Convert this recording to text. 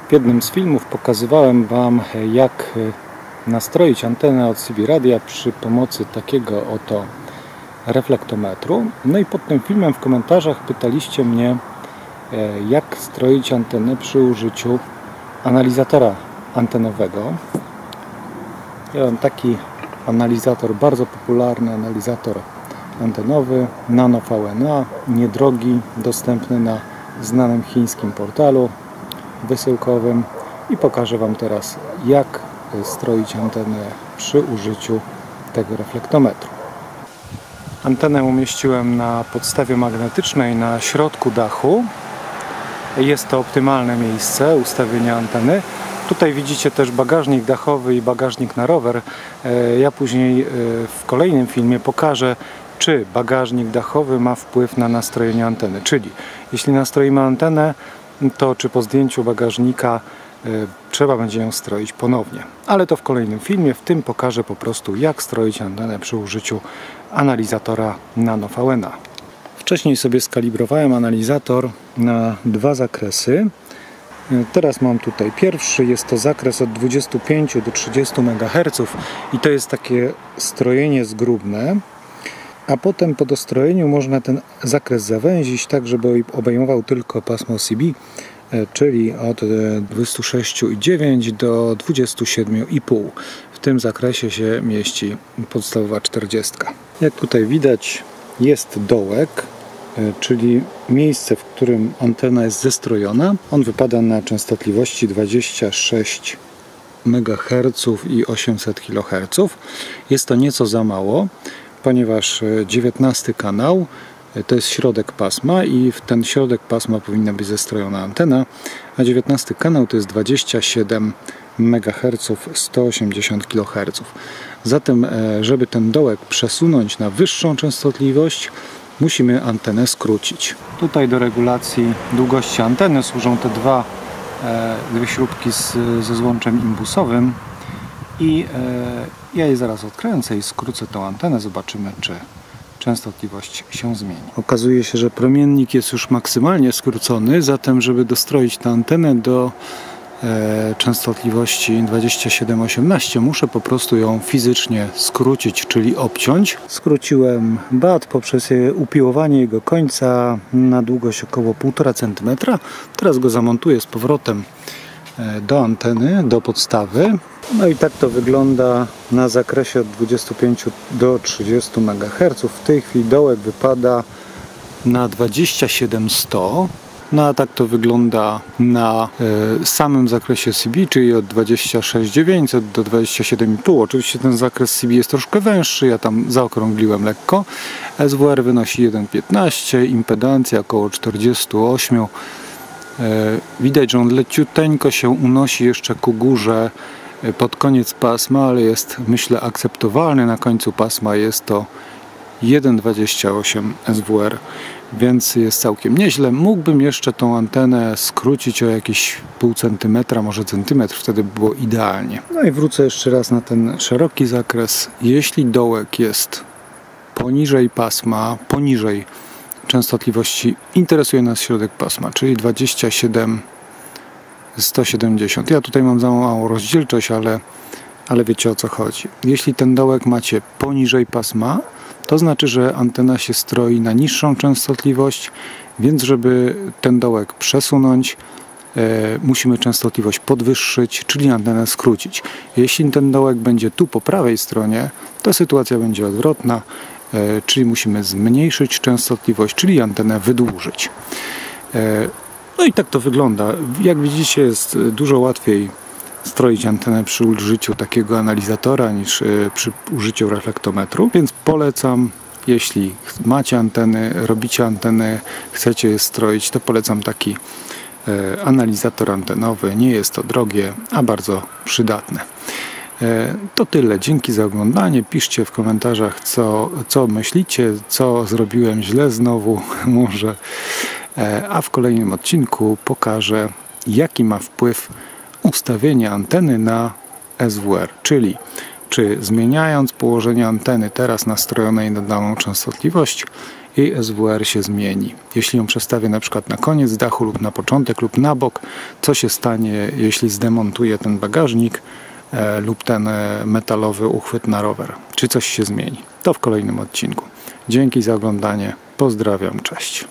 W jednym z filmów pokazywałem Wam, jak nastroić antenę od CB Radia przy pomocy takiego oto reflektometru. No i pod tym filmem w komentarzach pytaliście mnie, jak stroić antenę przy użyciu analizatora antenowego. Ja mam taki analizator, bardzo popularny analizator antenowy Nano VNA, niedrogi, dostępny na znanym chińskim portalu wysyłkowym i pokażę Wam teraz, jak stroić antenę przy użyciu tego reflektometru. Antenę umieściłem na podstawie magnetycznej na środku dachu. Jest to optymalne miejsce ustawienia anteny. Tutaj widzicie też bagażnik dachowy i bagażnik na rower. Ja później w kolejnym filmie pokażę, czy bagażnik dachowy ma wpływ na nastrojenie anteny. Czyli jeśli nastroimy antenę, to czy po zdjęciu bagażnika trzeba będzie ją stroić ponownie. Ale to w kolejnym filmie. W tym pokażę po prostu, jak stroić antenę przy użyciu analizatora Nano VNA. Wcześniej sobie skalibrowałem analizator na dwa zakresy. Teraz mam tutaj pierwszy, jest to zakres od 25 do 30 MHz i to jest takie strojenie zgrubne, a potem po dostrojeniu można ten zakres zawęzić tak, żeby obejmował tylko pasmo CB, czyli od 26,9 do 27,5. W tym zakresie się mieści podstawowa 40. Jak tutaj widać, jest dołek, czyli miejsce, w którym antena jest zestrojona. On wypada na częstotliwości 26 MHz i 800 kHz. Jest to nieco za mało, ponieważ 19 kanał to jest środek pasma i w ten środek pasma powinna być zestrojona antena, a 19 kanał to jest 27 MHz 180 kHz. Zatem, żeby ten dołek przesunąć na wyższą częstotliwość, musimy antenę skrócić. Tutaj do regulacji długości anteny służą te dwie śrubki ze złączem imbusowym i ja je zaraz odkręcę i skrócę tą antenę. Zobaczymy, czy częstotliwość się zmieni. Okazuje się, że promiennik jest już maksymalnie skrócony, zatem żeby dostroić tę antenę do częstotliwości 27,18 muszę po prostu ją fizycznie skrócić, czyli obciąć. Skróciłem bat poprzez upiłowanie jego końca na długość około 1,5 cm. Teraz go zamontuję z powrotem do anteny, do podstawy. No i tak to wygląda na zakresie od 25 do 30 MHz. W tej chwili dołek wypada na 27100. No a tak to wygląda na samym zakresie CB, czyli od 26900 do 27,5. Oczywiście ten zakres CB jest troszkę węższy, ja tam zaokrągliłem lekko. SWR wynosi 1,15, impedancja około 48. Widać, że on leciuteńko się unosi jeszcze ku górze pod koniec pasma, ale jest, myślę, akceptowalny. Na końcu pasma jest to 1,28 SWR, więc jest całkiem nieźle. Mógłbym jeszcze tą antenę skrócić o jakieś pół centymetra, może centymetr, wtedy by było idealnie. No i wrócę jeszcze raz na ten szeroki zakres. Jeśli dołek jest poniżej pasma, poniżej częstotliwości, interesuje nas środek pasma, czyli 27,170. Ja tutaj mam za małą rozdzielczość, ale wiecie, o co chodzi. Jeśli ten dołek macie poniżej pasma, to znaczy, że antena się stroi na niższą częstotliwość, więc żeby ten dołek przesunąć, musimy częstotliwość podwyższyć, czyli antenę skrócić. Jeśli ten dołek będzie tu po prawej stronie, to sytuacja będzie odwrotna, czyli musimy zmniejszyć częstotliwość, czyli antenę wydłużyć. No i tak to wygląda. Jak widzicie, jest dużo łatwiej stroić antenę przy użyciu takiego analizatora niż przy użyciu reflektometru, więc polecam, jeśli macie anteny, robicie anteny, chcecie je stroić, to polecam taki analizator antenowy. Nie jest to drogie, a bardzo przydatne. To tyle. Dzięki za oglądanie. Piszcie w komentarzach, co myślicie, co zrobiłem źle znowu może, a w kolejnym odcinku pokażę, jaki ma wpływ ustawienie anteny na SWR, czyli czy zmieniając położenie anteny teraz nastrojonej na daną częstotliwość, jej SWR się zmieni. Jeśli ją przestawię na przykład na koniec dachu lub na początek lub na bok, co się stanie, jeśli zdemontuję ten bagażnik lub ten metalowy uchwyt na rower? Czy coś się zmieni? To w kolejnym odcinku. Dzięki za oglądanie. Pozdrawiam. Cześć.